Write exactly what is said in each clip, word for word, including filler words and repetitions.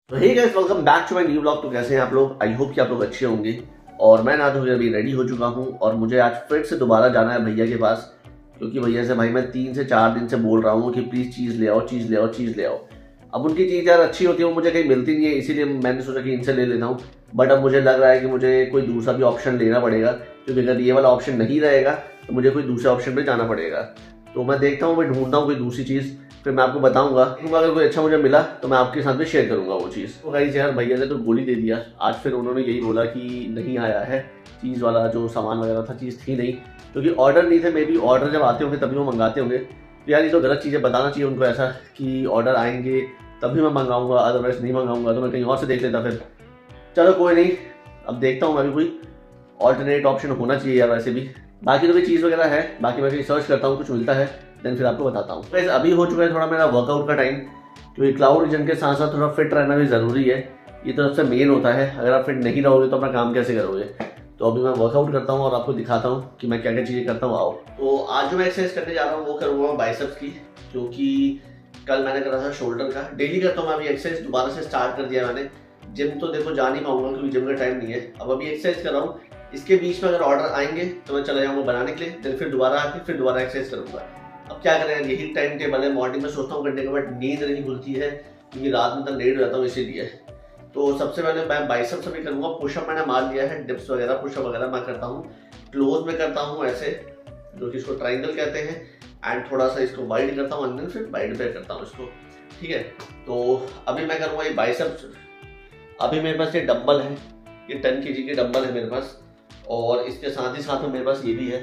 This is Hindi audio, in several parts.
तो hey guys, welcome back to my new vlog. तो कैसे हैं आप लोग? आई होप कि आप लोग अच्छे होंगे। और मैं ना तो अभी रेडी हो चुका हूं और मुझे आज फिर से दोबारा जाना है भैया के पास, क्योंकि भैया से भाई मैं तीन से चार दिन से बोल रहा हूँ कि प्लीज़ चीज़ ले आओ, चीज़ ले आओ, चीज़ ले आओ। अब उनकी चीज़ यार अच्छी होती है, वो मुझे कहीं मिलती नहीं है, इसीलिए मैंने सोचा कि इनसे ले लेता हूँ। बट अब मुझे लग रहा है कि मुझे कोई दूसरा भी ऑप्शन लेना पड़ेगा, क्योंकि अगर ये वाला ऑप्शन नहीं रहेगा तो मुझे कोई दूसरे ऑप्शन पर जाना पड़ेगा। तो मैं देखता हूँ, मैं ढूंढता हूँ कोई दूसरी चीज़, फिर मैं आपको बताऊंगा। अगर कोई अच्छा मुझे मिला तो मैं आपके साथ भी शेयर करूंगा वो चीज़। तो गाइस यार, भैया ने तो गोली दे दिया आज। फिर उन्होंने यही बोला कि नहीं आया है चीज़ वाला, जो सामान वगैरह था चीज़ थी नहीं, क्योंकि ऑर्डर नहीं थे। मे बी ऑर्डर जब आते होंगे तभी वो मंगाते होंगे। तो यार ये तो गलत चीज़ है, बताना चाहिए उनको ऐसा कि ऑर्डर आएंगे तभी मैं मंगाऊंगा, अदरवाइज नहीं मंगाऊंगा तो मैं कहीं और से देख लेता। फिर चलो कोई नहीं, अब देखता हूँ मैं भी, कोई ऑल्टरनेट ऑप्शन होना चाहिए यार वैसे भी। बाकी तो भी चीज़ वगैरह है, बाकी मैं कहीं सर्च करता हूँ, कुछ मिलता है देन फिर आपको बताता हूँ। वैसे अभी हो चुका है थोड़ा मेरा वर्कआउट का टाइम, क्योंकि क्लाउड रीजन के साथ साथ थोड़ा फिट रहना भी ज़रूरी है। ये तो सबसे मेन होता है, अगर आप फिट नहीं रहोगे तो अपना काम कैसे करोगे। तो अभी मैं वर्कआउट करता हूँ और आपको दिखाता हूँ कि मैं क्या क्या चीज़ें करता हूँ। आओ, तो आज जो मैं एक्सरसाइज करने जा रहा हूँ वो करूँगा बाइसेप्स की, क्योंकि कल मैंने करा था शोल्डर का। डेली करता हूँ मैं, अभी एक्सरसाइज दोबारा से स्टार्ट कर दिया मैंने। जिम तो देखो जा नहीं पाऊंगा क्योंकि जिम का टाइम नहीं है। अब अभी एक्सरसाइज कर रहा हूँ, इसके बीच में अगर ऑर्डर आएंगे तो मैं चला जाऊँगा बनाने के लिए, देन फिर दोबारा आके फिर दोबारा एक्सरसाइज करूँगा। अब क्या करें, यही टाइम टेबल है। मॉर्निंग में सोचता हूँ करने के, बट नींद नहीं खुलती है क्योंकि रात में तक लेट हो जाता हूँ, इसीलिए। तो सबसे पहले मैं बाइसेप्स भी करूँगा। पुशअप मैंने मार लिया है, डिप्स वगैरह पुशअप वगैरह मैं करता हूँ। क्लोज में करता हूँ ऐसे, जो कि इसको ट्राइंगल कहते हैं, एंड थोड़ा सा इसको वाइड करता हूँ, अंदर फिर वाइड पे करता हूँ इसको, ठीक है। तो अभी मैं करूँगा ये बाइसेप्स। अभी मेरे पास ये डंबल है, ये टेन के जी के डंबल है मेरे पास, और इसके साथ ही साथ में मेरे पास ये भी है,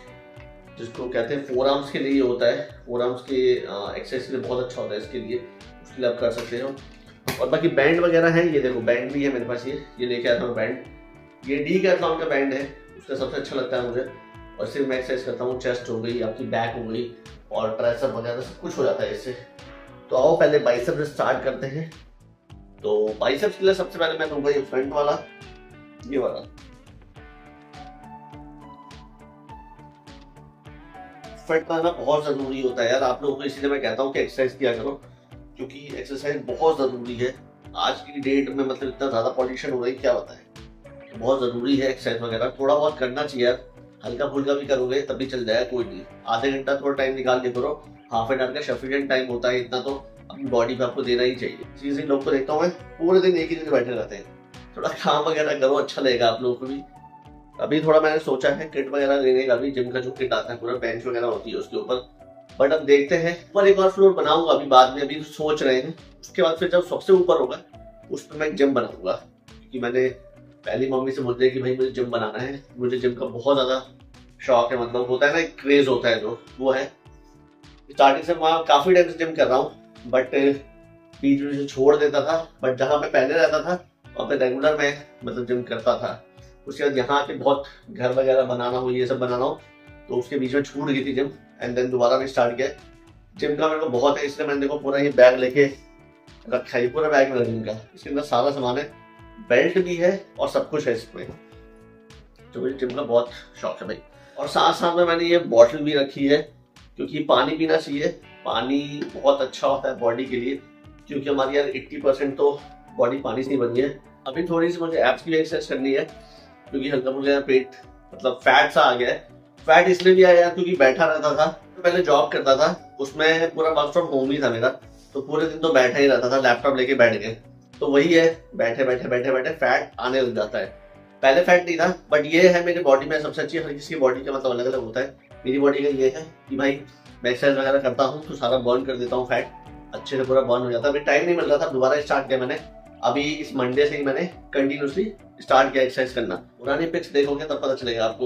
जिसको कहते हैं फोर आर्म्स के लिए होता है। फोर आर्म्स के एक्सरसाइज के लिए बहुत अच्छा होता है, इसके लिए उसके लिए आप कर सकते हो। और बाकी बैंड वगैरह है, ये देखो बैंड भी है मेरे पास, ये ये लेके आता हूँ बैंड। ये डी कैथलॉन का बैंड है, उसका सबसे अच्छा लगता है मुझे। और सिर्फ मैं एक्सरसाइज करता हूँ, चेस्ट हो गई, आपकी बैक हो गई, और ट्राइसेप वगैरह सब कुछ हो जाता है इससे। तो आओ पहले बाइसेप्स से स्टार्ट करते हैं। तो बाइसेप्स के लिए सबसे पहले मैं दूंगा ये फ्रंट वाला, ये वाला। फिट करना बहुत जरूरी होता है यार आप लोगों को, इसीलिए मैं कहता हूँ कि एक्सरसाइज किया करो, क्योंकि एक्सरसाइज बहुत जरूरी है आज की डेट में। मतलब इतना ज्यादा पॉल्यूशन हो रही है, क्या होता है, बहुत जरूरी है एक्सरसाइज वगैरह। थोड़ा बहुत करना चाहिए यार, हल्का फुल्का भी करोगे तब भी चल जाएगा, कोई नहीं। आधे घंटा थोड़ा टाइम निकाल के करो, हाफ एन आवर का सफिशिएंट टाइम होता है, इतना तो अपनी बॉडी पे आपको देना ही चाहिए। चीजें लोग को देखता हूँ मैं पूरे दिन एक ही जगह बैठे रहते हैं। थोड़ा काम वगैरह करो, अच्छा लगेगा आप लोगों को भी। अभी थोड़ा मैंने सोचा है किट वगैरह लेने का भी, जिम का जो किट आता है पूरा बेंच वगैरह होती है उसके ऊपर। बट अब देखते हैं, पर एक और फ्लोर बनाऊंगा अभी बाद में, अभी सोच रहे हैं। उसके बाद फिर जब सबसे ऊपर होगा उस पर मैं जिम बनाऊंगा, क्योंकि मैंने पहली मम्मी से बोल दिया कि भाई मुझे जिम बनाना है। मुझे जिम का बहुत ज्यादा शौक है, मतलब होता है ना एक क्रेज होता है जो, वो है। स्टार्टिंग से वहाँ काफी टाइम से जिम कर रहा हूँ, बट बीच में से छोड़ देता था। बट जहाँ मैं पहले रहता था वहाँ पे रेगुलर मैं मतलब जिम करता था। उसके बाद यहाँ के बहुत घर वगैरह बनाना हो, ये सब बनाना हो, तो उसके बीच में छूट गई थी जिम, एंड देन दोबारा भी स्टार्ट किया। जिम का मेरे को बहुत है, इसलिए मैंने देखो पूरा ये बैग लेके रखा है, पूरा बैग मेरा जिम का। इसके अंदर सारा सामान है, बेल्ट भी है और सब कुछ है इसमें। तो मुझे जिम का बहुत शौक है भाई। और साथ साथ में मैंने ये बॉटल भी रखी है, क्योंकि पानी पीना चाहिए। पानी बहुत अच्छा होता है बॉडी के लिए, क्योंकि हमारी यार अस्सी परसेंट तो बॉडी पानी से ही बनी है। अभी थोड़ी सी मुझे एब्स की एक्सरसाइज करनी है, क्योंकि हल्का मुझे पेट मतलब फैट सा आ गया है। फैट इसलिए भी आया क्योंकि बैठा रहता था, तो पहले जॉब करता था, उसमें पूरा वर्क फ्रॉम होम ही था मेरा, तो पूरे दिन तो बैठा ही रहता था, लैपटॉप लेके बैठ गए। तो वही है, बैठे बैठे बैठे बैठे फैट आने लग जाता है। पहले फैट नहीं था, बट ये है मेरी बॉडी में सबसे अच्छी। हर किसी की बॉडी का मतलब अलग अलग होता है। मेरी बॉडी का ये है कि भाई मैं एक्सरसाइज वगैरह करता हूँ तो सारा बर्न कर देता हूँ, फैट अच्छे से पूरा बर्न हो जाता है। अभी टाइम नहीं मिल रहा था, दोबारा स्टार्ट किया मैंने। अभी इस मंडे से ही मैंने कंटिन्यूसली स्टार्ट किया एक्सरसाइज करना। पुरानी पिक्स देखोगे तब पता चलेगा आपको,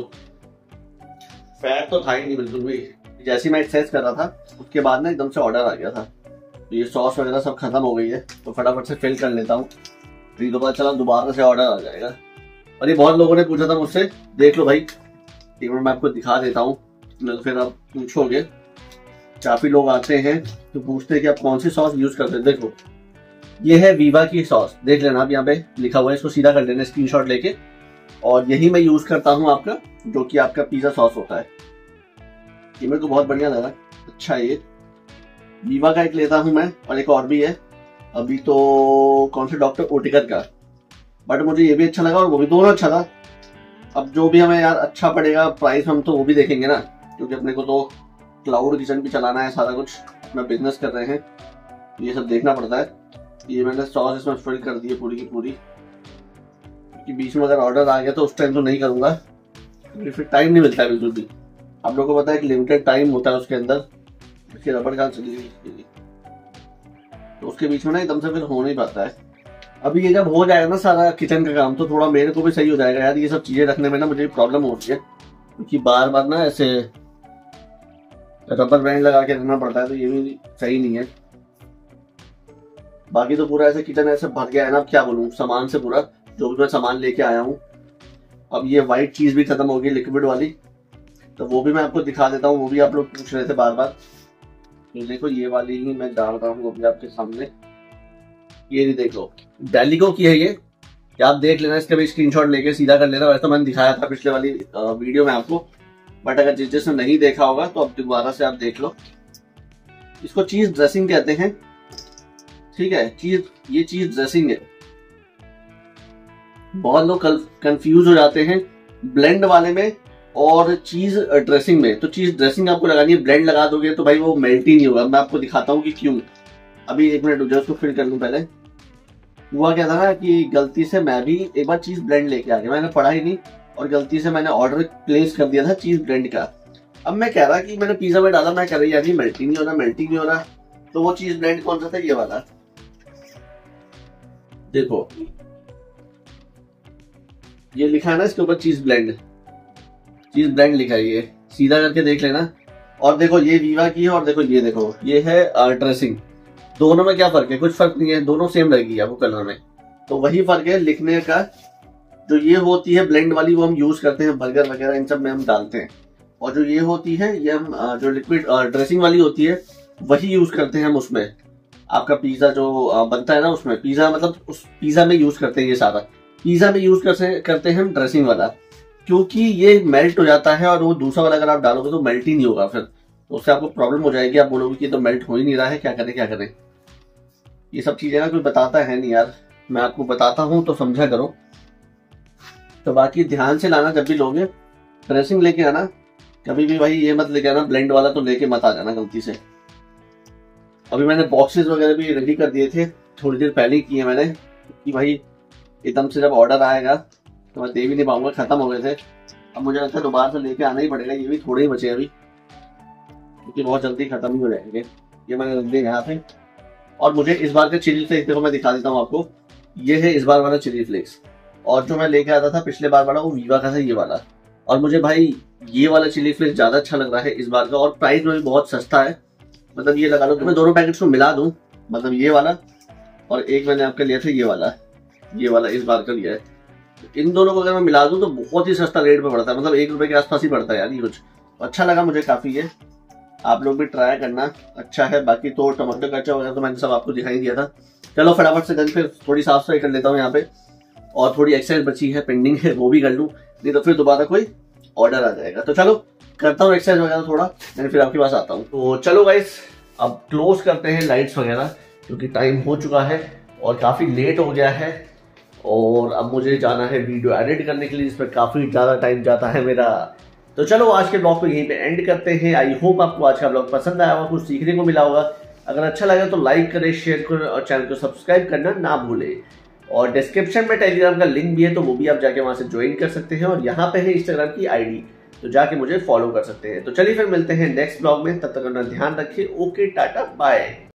फैट तो था ही नहीं बिल्कुल भी। जैसे मैं एक्सरसाइज कर रहा था उसके बाद ना एकदम से ऑर्डर आ गया था, तो ये सॉस वगैरह सब खत्म हो गई है, तो फटाफट से फिल कर लेता हूँ, फिर तो पता चला दोबारा से ऑर्डर आ जाएगा। और ये बहुत लोगों ने पूछा था मुझसे, देख लो भाई, एक बार मैं आपको दिखा देता हूँ, फिर आप पूछोगे। काफी लोग आते हैं तो पूछते हैं कि आप कौन सी सॉस यूज करते हैं। देखो ये है वीवा की सॉस, देख लेना आप, यहाँ पे लिखा हुआ है, इसको सीधा कर लेना स्क्रीनशॉट लेके। और यही मैं यूज करता हूँ आपका, जो कि आपका पिज्जा सॉस होता है। ये मेरे को बहुत बढ़िया लगा, अच्छा है ये। वीवा का एक लेता हूँ मैं, और एक और भी है, अभी तो कौन से डॉक्टर ओटिकर का, बट मुझे ये भी अच्छा लगा और वो भी, दोनों अच्छा था। अब जो भी हमें यार अच्छा पड़ेगा प्राइस हम तो वो भी देखेंगे ना, क्योंकि अपने को तो क्लाउड किचन भी चलाना है, सारा कुछ अपना बिजनेस कर रहे हैं, ये सब देखना पड़ता है। ये मैंने सॉस इसमें फिल कर दी है पूरी की पूरी, क्योंकि बीच में अगर ऑर्डर आ गया तो उस टाइम तो नहीं करूँगा, फिर टाइम नहीं मिलता है बिल्कुल भी। आप लोगों को पता है कि लिमिटेड टाइम होता है उसके अंदर, उसकी रबड़ कहाँ चली गई, तो उसके बीच में ना एकदम से फिर हो नहीं पाता है। अभी ये जब हो जाएगा ना सारा किचन का काम, तो थोड़ा मेरे को भी सही हो जाएगा यार। ये सब चीजें रखने में ना मुझे प्रॉब्लम होती है, क्योंकि बार बार ना ऐसे रबर बैंड लगा के रखना पड़ता है, तो ये भी सही नहीं है। बाकी तो पूरा ऐसे किचन ऐसे भर गया है ना, अब क्या बोलूं, सामान से पूरा जो भी मैं सामान लेके आया हूँ। अब ये व्हाइट चीज भी खत्म हो गई लिक्विड वाली, तो वो भी मैं आपको दिखा देता हूँ। वो भी आप लोग पूछ रहे थे बार बार, तो देखो ये वाली ही मैं डाल रहा हूँ अभी आपके सामने। ये नहीं देखो, डेलिको की है ये, आप देख लेना, इसका भी स्क्रीनशॉट लेके सीधा कर लेना। वैसे तो मैंने दिखाया था पिछले वाली वीडियो में आपको, बट अगर जिस जिसने नहीं देखा होगा तो अब दोबारा से आप देख लो। इसको चीज ड्रेसिंग कहते हैं, ठीक है, चीज ये चीज ड्रेसिंग है। बहुत लोग कंफ्यूज हो जाते हैं ब्लेंड वाले में और चीज ड्रेसिंग में। तो चीज ड्रेसिंग आपको लगानी है, ब्लेंड लगा दोगे तो भाई वो मेल्ट ही नहीं होगा। मैं आपको दिखाता हूँ कि क्यों। अभी एक मिनट रुको, उसको फिल कर लूं। पहले हुआ क्या था ना कि गलती से मैं भी एक बार चीज ब्लेंड लेके आ गया, मैंने पढ़ा ही नहीं और गलती से मैंने ऑर्डर प्लेस कर दिया था चीज ब्लेंड का। अब मैं कह रहा कि मैंने पिज्जा में डाला, मैं कह रही यार मेल्टिंग नहीं हो रहा, मेल्टिंग नहीं हो रहा। तो वो चीज ब्लेंड कौन सा था, ये वाला देखो, ये लिखा है ना इसके ऊपर चीज ब्लेंड, चीज ब्लेंड लिखा है, ये सीधा करके देख लेना। और देखो ये वीवा की है, और देखो ये देखो ये है ड्रेसिंग। दोनों में क्या फर्क है, कुछ फर्क नहीं है, दोनों सेम लगेगी आपको कलर में। तो वही फर्क है लिखने का। जो ये होती है ब्लेंड वाली वो हम यूज करते हैं बर्गर वगैरह इन सब में हम डालते हैं, और जो ये होती है ये हम जो लिक्विड ड्रेसिंग वाली होती है वही यूज करते हैं हम उसमें। आपका पिज्जा जो बनता है ना उसमें, पिज्जा मतलब उस पिज्जा में यूज करते हैं, ये सारा पिज्जा में यूज करते करते हैं हम ड्रेसिंग वाला, क्योंकि ये मेल्ट हो जाता है। और वो दूसरा वाला अगर आप डालोगे तो मेल्ट ही नहीं होगा, फिर तो उससे आपको प्रॉब्लम हो जाएगी। आप बोलोगे कि तो मेल्ट हो ही नहीं रहा है, क्या करें क्या करें। ये सब चीजें ना कोई बताता है नहीं यार, मैं आपको बताता हूं तो समझा करो। तो बाकी ध्यान से लाना, जब भी लोगे ड्रेसिंग लेके आना, कभी भी भाई ये मत लेके आना ब्लेंड वाला, तो लेके मत आ जाना गलती से। अभी मैंने बॉक्सेस वगैरह भी रेडी कर दिए थे, थोड़ी देर पहले ही किए मैंने, कि भाई एकदम से जब ऑर्डर आएगा तो मैं दे भी नहीं पाऊंगा, खत्म हो गए थे। अब मुझे लगता है दोबारा से लेके आना ही पड़ेगा, ये भी थोड़े ही बचे अभी, क्योंकि बहुत जल्दी खत्म ही हो जाएंगे। ये मैंने रख दिए यहाँ पे। और मुझे इस बार का चिली फ्लेक्स देखो, मैं दिखा देता हूँ आपको, ये है इस बार वाला चिली फ्लेक्स। और जो मैं लेके आता था पिछले बार वाला वो वीवा का था, ये वाला। और मुझे भाई ये वाला चिली फ्लेक्स ज्यादा अच्छा लग रहा है इस बार का, और प्राइस में भी बहुत सस्ता है। मतलब ये लगा लो तो मैं दोनों पैकेट्स को मिला दूं, मतलब ये वाला और एक मैंने आपका लिया था ये वाला, ये वाला इस बार का लिया है। इन दोनों को अगर मैं मिला दूं तो बहुत ही सस्ता रेट में पड़ता है, मतलब एक रुपए के आसपास ही पड़ता है यार ये कुछ। अच्छा लगा मुझे काफी ये, आप लोग भी ट्राई करना, अच्छा है। बाकी तो टमाटर कच्चा वगैरह तो मैंने सब आपको दिखाई दिया था। चलो फटाफट से फिर थोड़ी साफ सफाई कर लेता हूँ यहाँ पे, और थोड़ी एक्सरसाइज बची है पेंडिंग है वो भी कर लूँ, नहीं तो फिर दोबारा कोई ऑर्डर आ जाएगा। तो चलो करता हूँ एक्सरसाइज वगैरह थोड़ा, मैं फिर आपके पास आता हूँ। तो चलो गाइस अब क्लोज करते हैं लाइट्स वगैरह, क्योंकि टाइम हो चुका है और काफी लेट हो गया है। और अब मुझे जाना है वीडियो एडिट करने के लिए, जिसमें काफी ज्यादा टाइम जाता है मेरा। तो चलो आज के ब्लॉग को यहीं पे एंड करते हैं। आई होप आपको आज का ब्लॉग पसंद आया होगा, कुछ सीखने को मिला होगा। अगर अच्छा लगा तो लाइक करें, शेयर करें और चैनल को सब्सक्राइब करना ना भूले। और डिस्क्रिप्शन में टेलीग्राम का लिंक भी है, तो वो भी आप जाके वहां से ज्वाइन कर सकते हैं। और यहाँ पे है इंस्टाग्राम की आईडी, तो जाके मुझे फॉलो कर सकते हैं। तो चलिए फिर मिलते हैं नेक्स्ट ब्लॉग में, तब तक अपना ध्यान रखिए। Okay tata bye.